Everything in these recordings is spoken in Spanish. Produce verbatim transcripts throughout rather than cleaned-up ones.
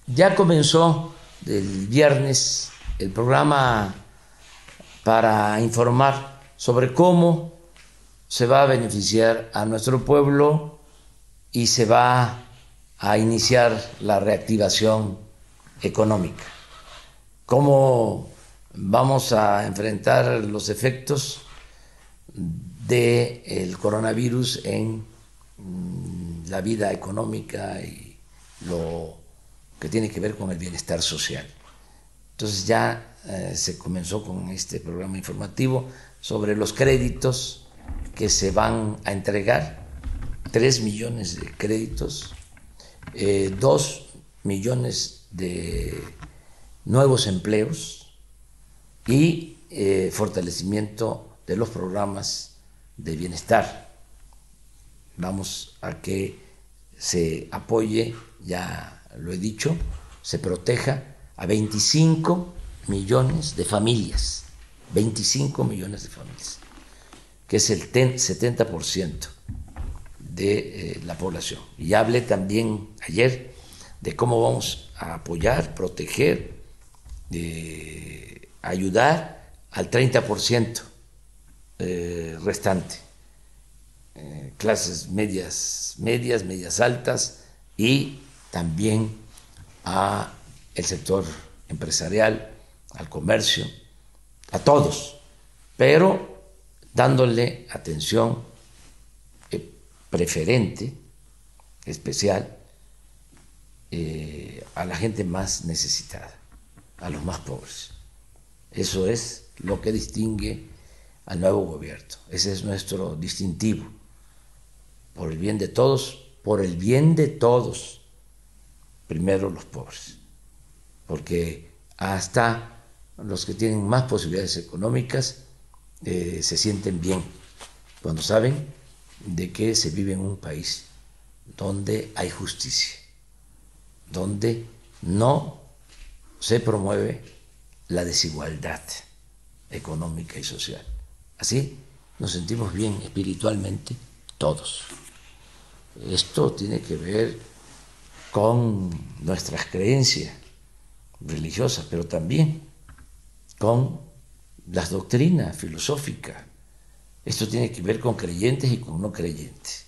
ya comenzó el viernes el programa para informar sobre cómo se va a beneficiar a nuestro pueblo y se va a iniciar la reactivación económica. Cómo vamos a enfrentar los efectos del coronavirus en la vida económica y lo que tiene que ver con el bienestar social. Entonces ya eh, se comenzó con este programa informativo sobre los créditos que se van a entregar, tres millones de créditos, eh, dos millones de nuevos empleos y eh, fortalecimiento de los programas de bienestar. Vamos a que se apoye, ya lo he dicho, se proteja a veinticinco millones de familias, veinticinco millones de familias, que es el setenta por ciento de eh, la población. Y hablé también ayer de cómo vamos a apoyar, proteger, eh, ayudar al treinta por ciento eh, restante, eh, clases medias, medias, medias altas, y también a el sector empresarial, al comercio, a todos, pero dándole atención eh, preferente, especial, eh, a la gente más necesitada, a los más pobres. Eso es lo que distingue al nuevo gobierno. Ese es nuestro distintivo. Por el bien de todos, por el bien de todos, primero los pobres. Porque hasta los que tienen más posibilidades económicas eh, se sienten bien cuando saben de que se vive en un país donde hay justicia, donde no se promueve la desigualdad económica y social. Así nos sentimos bien espiritualmente todos. Esto tiene que ver con nuestras creencias religiosas, pero también con las doctrinas filosóficas. Esto tiene que ver con creyentes y con no creyentes.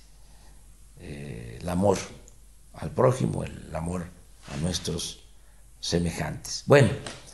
Eh, el amor al prójimo, el amor a nuestros semejantes. Bueno,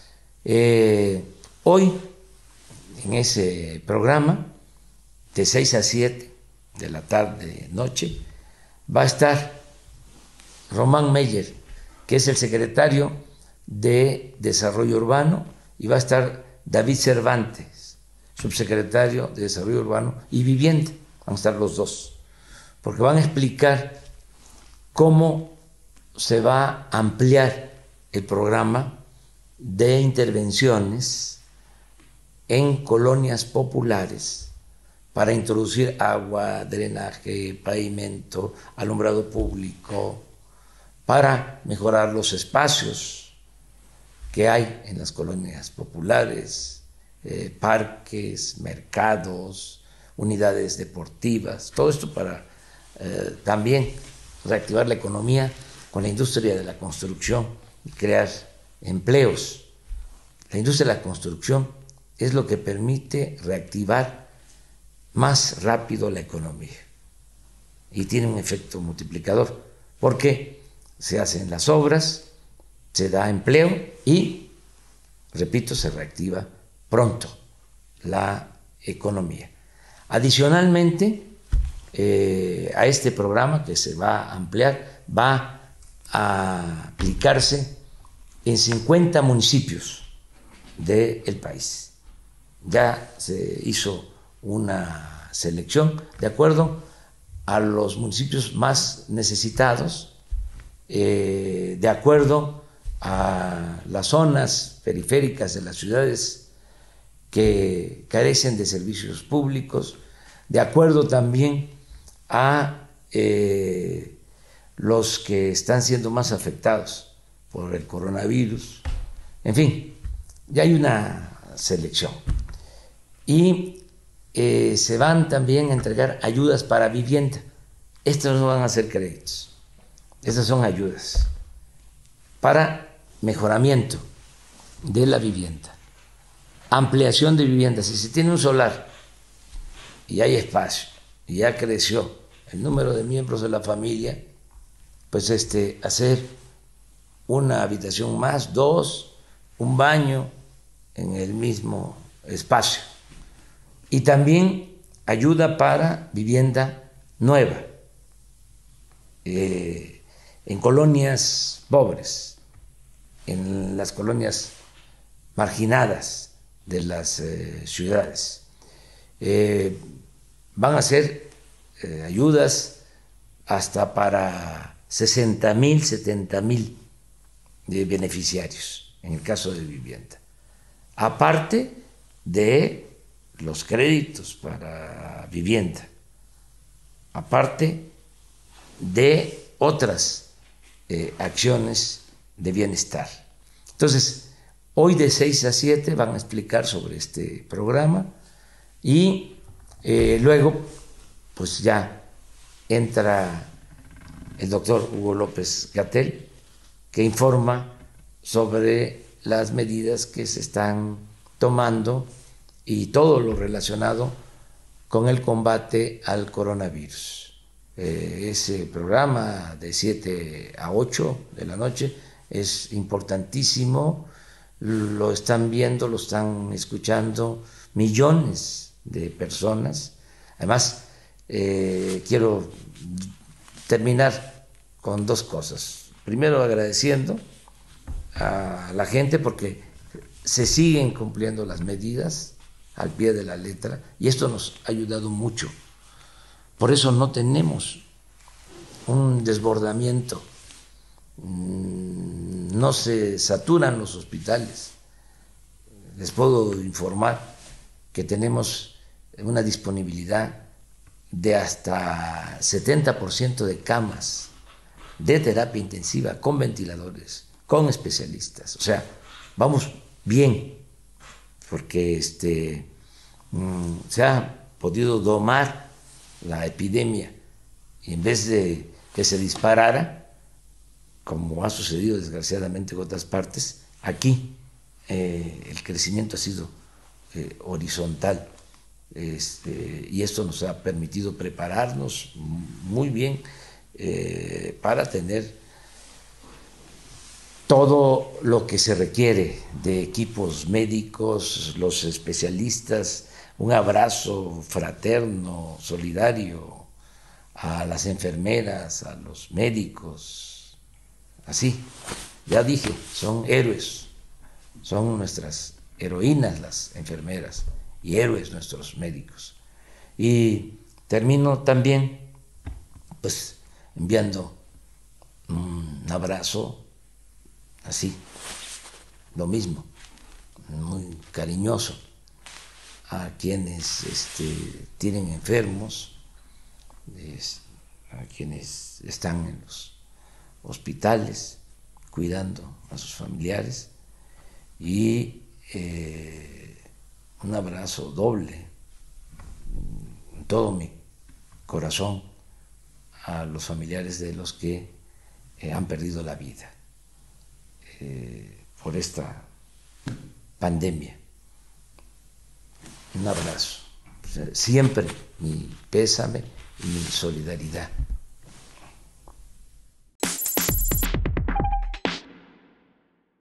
eh, hoy en ese programa de seis a siete de la tarde noche va a estar Román Meyer, que es el secretario de Desarrollo Urbano, y va a estar David Cervantes, subsecretario de Desarrollo Urbano y Vivienda. Van a estar los dos, porque van a explicar cómo se va a ampliar el programa de intervenciones en colonias populares para introducir agua, drenaje, pavimento, alumbrado público, para mejorar los espacios que hay en las colonias populares, eh, parques, mercados, unidades deportivas, todo esto para eh, también reactivar la economía con la industria de la construcción y crear empleos. La industria de la construcción es lo que permite reactivar más rápido la economía y tiene un efecto multiplicador, porque se hacen las obras, se da empleo y, repito, se reactiva pronto la economía. Adicionalmente, eh, a este programa que se va a ampliar, va a aplicarse en cincuenta municipios del país. Ya se hizo una selección de acuerdo a los municipios más necesitados, eh, de acuerdo a las zonas periféricas de las ciudades que carecen de servicios públicos, de acuerdo también a eh, los que están siendo más afectados por el coronavirus. En fin, ya hay una selección. Y eh, se van también a entregar ayudas para vivienda. Estos no van a ser créditos, estas son ayudas para mejoramiento de la vivienda, ampliación de viviendas. Si se tiene un solar y hay espacio y ya creció el número de miembros de la familia, pues este, hacer una habitación más, dos, un baño en el mismo espacio. Y también ayuda para vivienda nueva, eh, en colonias pobres, en las colonias marginadas de las eh, ciudades. Eh, van a ser eh, ayudas hasta para sesenta mil, setenta mil de beneficiarios en el caso de vivienda, aparte de los créditos para vivienda, aparte de otras eh, acciones de bienestar. Entonces, hoy de seis a siete van a explicar sobre este programa y eh, luego pues ya entra el doctor Hugo López-Gatell, que informa sobre las medidas que se están tomando y todo lo relacionado con el combate al coronavirus. Eh, ese programa de siete a ocho de la noche es importantísimo, lo están viendo, lo están escuchando millones de personas. Además, eh, quiero terminar con dos cosas. Primero, agradeciendo a la gente porque se siguen cumpliendo las medidas al pie de la letra y esto nos ha ayudado mucho. Por eso no tenemos un desbordamiento, no se saturan los hospitales. Les puedo informar que tenemos una disponibilidad de hasta setenta por ciento de camas de terapia intensiva con ventiladores, con especialistas. O sea, vamos bien, porque este, mmm, se ha podido domar la epidemia y en vez de que se disparara, como ha sucedido desgraciadamente en otras partes, aquí eh, el crecimiento ha sido eh, horizontal. Este, y esto nos ha permitido prepararnos muy bien eh, para tener todo lo que se requiere de equipos médicos, los especialistas, un abrazo fraterno, solidario a las enfermeras, a los médicos, así, ya dije, son héroes, son nuestras heroínas las enfermeras y héroes nuestros médicos. Y termino también pues enviando un abrazo así, lo mismo, muy cariñoso a quienes este, tienen enfermos, es, a quienes están en los hospitales cuidando a sus familiares y eh, un abrazo doble en todo mi corazón a los familiares de los que eh, han perdido la vida eh, por esta pandemia. Un abrazo. Siempre mi pésame y mi solidaridad